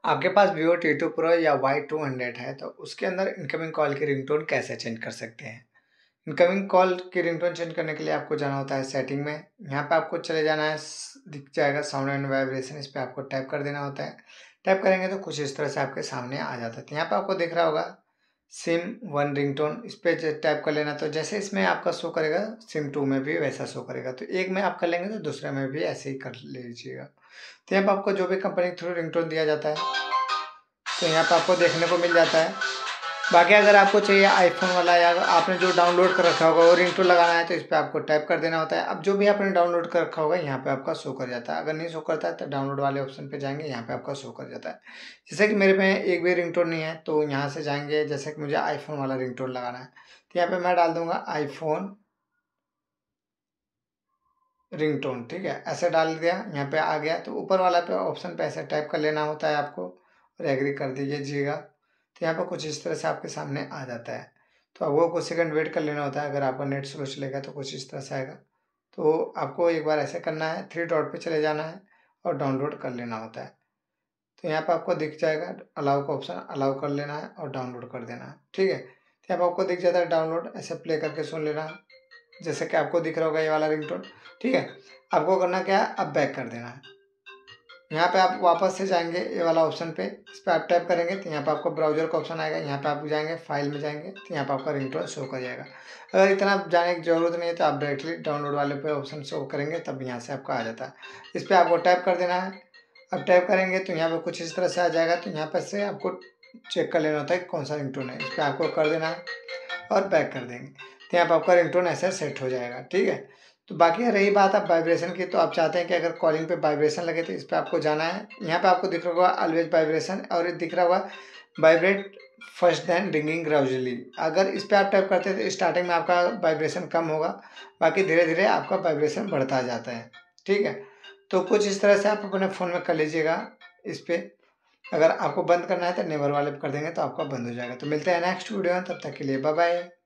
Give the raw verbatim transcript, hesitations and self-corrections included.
आपके पास Vivo T two pro या वाई टू हंड्रेड है तो उसके अंदर इनकमिंग कॉल की रिंगटोन कैसे चेंज कर सकते हैं। इनकमिंग कॉल की रिंगटोन चेंज करने के लिए आपको जाना होता है सेटिंग में। यहाँ पे आपको चले जाना है, दिख जाएगा साउंड एंड वाइब्रेशन, इस पर आपको टैप कर देना होता है। टैप करेंगे तो कुछ इस तरह से आपके सामने आ जाता है। तो यहाँ पे आपको दिख रहा होगा सिम वन रिंगटोन, इस पर टैप कर लेना। तो जैसे इसमें आपका शो करेगा सिम टू में भी वैसा शो करेगा। तो एक में आप कर लेंगे तो दूसरे में भी ऐसे ही कर लीजिएगा। तो यहाँ पर आपको जो भी कंपनी थ्रू रिंगटोन दिया जाता है तो यहाँ पर आपको देखने को मिल जाता है। बाकी अगर आपको चाहिए आईफोन वाला या आपने जो डाउनलोड कर रखा होगा वो रिंगटोन लगाना है तो इस पर आपको टैप कर देना होता है। अब जो भी आपने डाउनलोड कर रखा होगा यहाँ पे आपका शो कर जाता है। अगर नहीं शो करता है तो डाउनलोड वाले ऑप्शन पे जाएंगे, यहाँ पे आपका शो कर जाता है। जैसे कि मेरे में एक भी रिंगटोन नहीं है तो यहाँ से जाएंगे, जैसे कि मुझे आईफोन वाला रिंगटोन लगाना है तो यहाँ पे मैं डाल दूंगा आईफोन रिंगटोन। ठीक है, ऐसे डाल दिया, यहाँ पे आ गया। तो ऊपर वाला पे ऑप्शन पे ऐसे टाइप कर लेना होता है आपको और एग्री कर दीजिएगा। तो यहाँ पर कुछ इस तरह से आपके सामने आ जाता है। तो अब वो कुछ सेकंड वेट कर लेना होता है। अगर आपका नेट स्लो चलेगा तो कुछ इस तरह से आएगा। तो आपको एक बार ऐसे करना है, थ्री डॉट पे चले जाना है और डाउनलोड कर लेना होता है। तो यहाँ पर आपको दिख जाएगा अलाउ का ऑप्शन, अलाउ कर लेना है और डाउनलोड कर देना है। ठीक है, तो यहाँ पर आपको दिख जाता है डाउनलोड, ऐसे प्ले करके सुन लेना है जैसे कि आपको दिख रहा होगा ये वाला रिंगटोन। ठीक है, आपको करना क्या है, अब बैक कर देना है। यहाँ पे आप वापस से जाएंगे ये वाला ऑप्शन पे, इस पर आप टैप करेंगे तो यहाँ पे आपको ब्राउजर का ऑप्शन आएगा। यहाँ पे आप जाएंगे फाइल में जाएंगे तो यहाँ पे आपका रिंगटोन शो कर जाएगा। अगर इतना जाने की जरूरत नहीं है तो आप डायरेक्टली डाउनलोड वाले पे ऑप्शन शो करेंगे तब यहाँ से आपका आ जाता है। इस पर आपको टैप कर देना है। अब टैप करेंगे तो यहाँ पे कुछ इस तरह से आ जाएगा। तो यहाँ पर से आपको चेक कर लेना होता है कौन सा रिंगटोन है, इस पर आपको कर देना है और बैक कर देंगे तो यहाँ पर आपका रिंगटोन ऐसे सेट हो जाएगा। ठीक है, तो बाकी रही बात आप वाइब्रेशन की, तो आप चाहते हैं कि अगर कॉलिंग पे वाइब्रेशन लगे तो इस पर आपको जाना है। यहाँ पे आपको दिख रहा होगा ऑलवेज वाइब्रेशन और दिख रहा होगा vibrate first then ringing gradually. अगर इस पर आप टाइप करते हैं तो स्टार्टिंग में आपका वाइब्रेशन कम होगा, बाकी धीरे धीरे आपका वाइब्रेशन बढ़ता जाता है। ठीक है, तो कुछ इस तरह से आप अपने फ़ोन में कर लीजिएगा। इस पर अगर आपको बंद करना है तो नेवर वाले पे कर देंगे तो आपका बंद हो जाएगा। तो मिलते हैं नेक्स्ट वीडियो में, तब तक के लिए बाय बाय।